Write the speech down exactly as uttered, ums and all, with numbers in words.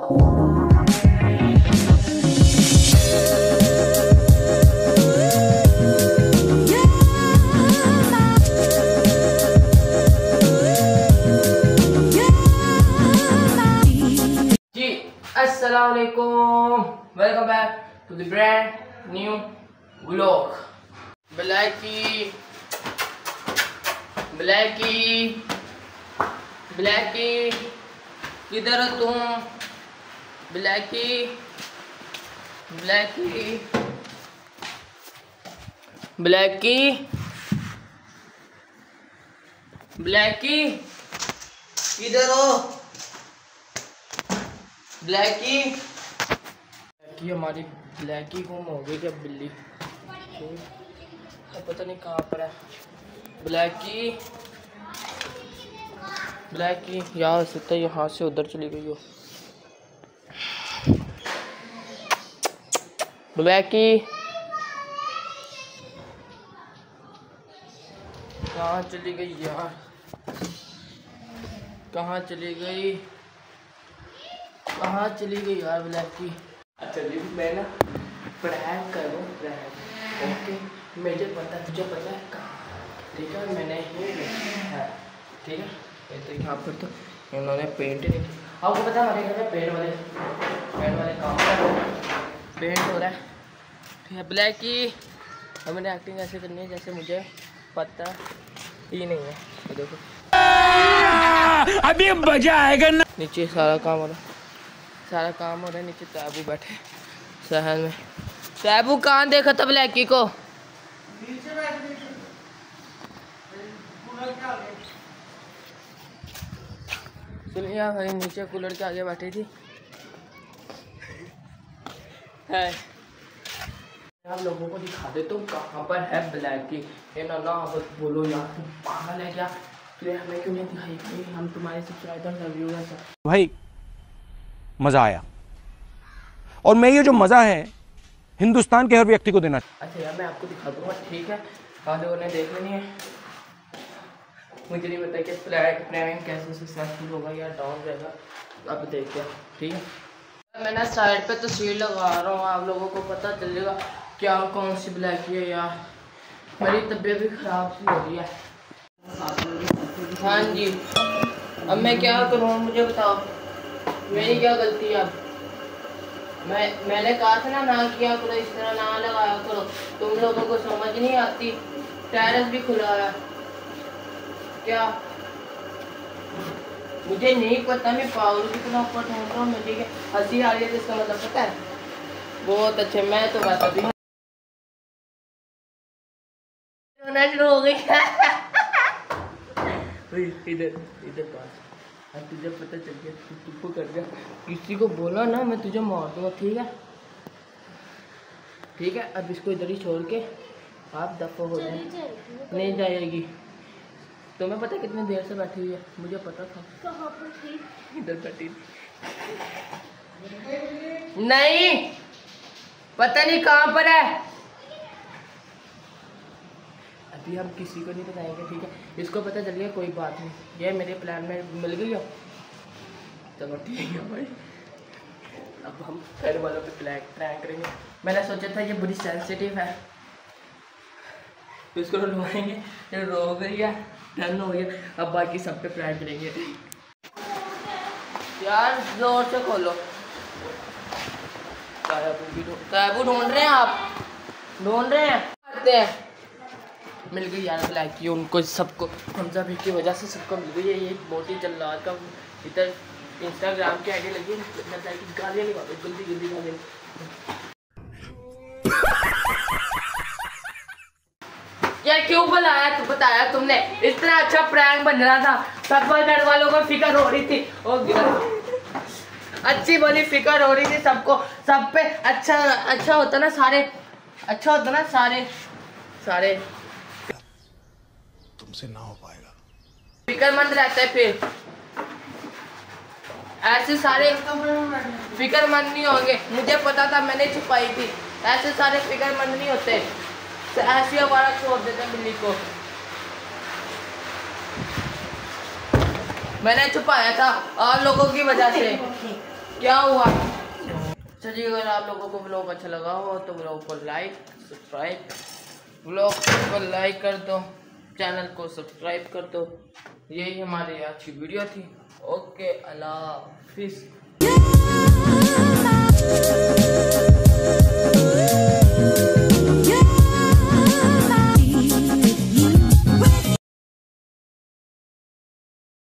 Assalamualaikum, welcome back to the brand new vlog. Blackie, Blackie, Blackie, किधर हो तुम? Blackie, Blackie, Blackie, Blackie, किधर हो? ब्लैकी ब्लैकी हमारी ब्लैकी गुम हो गई क्या? बिल्ली अब पता नहीं कहाँ पर है ब्लैकी। ब्लैकी यहाँ हो सकता है, यहाँ से उधर चली गई हो। ब्लैकी कहाँ चली गई यार? कहाँ चली गई? कहाँ चली गई यार ब्लैकी? चलिए मैं ना प्रैंक करूँ प्रैंक। ओके मुझे पता, तुझे पता है कहाँ? ठीक है मैंने ही है, ठीक है। ये तो यहाँ पर तो इन्होंने पेंट नहीं, आपको पता है हमारे घर में पेंट वाले पेंट वाले काम कर रहे हैं, पेंट हो रहा है। ठीक है ब्लैकी, अब मैंने एक्टिंग ऐसे करनी है जैसे मुझे पता ही नहीं है। तो देखो अभी मजा आएगा ना। नीचे सारा काम हो रहा है, सारा काम हो रहा है। नीचे तैबू बैठे सहल में। तैबू कहाँ देखा था ब्लैकी को? सुनिए भाई, नीचे कूलर के आगे बैठी थी है। आप लोगों को दिखा दे तुम कहाँ पर है ब्लैकी। ये ना ना बस बोलो यार, तुम पागल है क्या? फिर हमें क्यों नहीं दिखाई? हम तुम्हारे सब्सक्राइबर व्यूअर्स हैं भाई। मज़ा आया, और मैं ये जो मज़ा है हिंदुस्तान के हर व्यक्ति को देना। अच्छा यार मैं आपको दिखा दूंगा, ठीक है? आप लोगों ने देख लेनी है। मुझे नहीं पता कि प्रैंक कैसे सक्सेसफुल होगा या डाउन जाएगा, अब देखते हैं, ठीक है? मैं ना साइड पे तस्वीर लगा रहा हूँ, आप लोगों को पता चलेगा क्या कौन सी ब्लैकी है यार। मेरी तबीयत भी ख़राब सी हो रही है। हाँ जी, अब मैं क्या करूँ मुझे बताओ, मेरी क्या गलती है? अब मैं मैंने कहा था ना ना किया करो, इस तरह ना लगाया करो। तुम लोगों को समझ नहीं आती। टेरेस भी खुला है क्या? मुझे नहीं पता, मैं पागल कितना ऊपर ढूंढ रहा हूँ। मुझे क्या हंसी आ रही है इसका मतलब पता है? बहुत अच्छे, मैं तो बता दी शुरू हो गई। इधर इधर पास, अब तुझे पता चल गया, तू तुझको कर गया। किसी को बोला ना मैं तुझे मार दूंगा, ठीक है? ठीक है अब इसको इधर ही छोड़ के आप दफा हो जाए। नहीं जाएगी। तुम्हें पता कितनी देर से बैठी हुई है? मुझे पता था। कहाँ पर थी? इधर बैठी थी। नहीं पता नहीं कहाँ पर है। अभी हम किसी को नहीं बताएंगे, ठीक है? इसको पता चल गया कोई बात नहीं, ये मेरे प्लान में मिल गई हो। चलो ठीक है भाई, अब हम घर वालों पे प्लान प्रैंक करेंगे। मैंने सोचा था ये बड़ी सेंसिटिव है तो इसको रुलवाएंगे, ये रो गई है, डन हो गया। अब बाकी सब पे प्रैंक करेंगे यार। जोर से खोलो। तैबू ढूंढ रहे हैं आप? ढूंढ रहे हैं? आते हैं। मिल गई यार ब्लैकी, उनको सबको हमजा भी की वजह से सबको मिल गई है। ये मोटी जल्लाद का इधर इंस्टाग्राम की आईडी लगी है, गालियाँ नहीं मारो, जल्दी जल्दी गालियाँ। यार क्यों बुलाया तू? बताया तुमने? इस तरह अच्छा प्रैंक बन रहा था, सब घर वालों को फिक्र हो रही थी। ओ अच्छी बोली फिक्र हो रही थी सबको, सब पे अच्छा अच्छा होता ना सारे, अच्छा होता ना सारे सारे तुमसे ना हो पाएगा। फिक्रमंद रहता है, फिर ऐसे सारे फिक्रमंद नहीं होंगे। मुझे पता था, मैंने छुपाई थी। ऐसे सारे फिक्रमंद नहीं होते, ऐसी हमारा छोड़ देते बिल्ली को। मैंने छुपाया था आप लोगों की वजह से। क्या हुआ? चलिए अगर आप लोगों को ब्लॉग अच्छा लगा हो तो ब्लॉग को लाइक सब्सक्राइब ब्लॉग को लाइक कर दो, चैनल को सब्सक्राइब कर दो। यही हमारी आज की वीडियो थी। ओके, अल्लाह हाफिज़।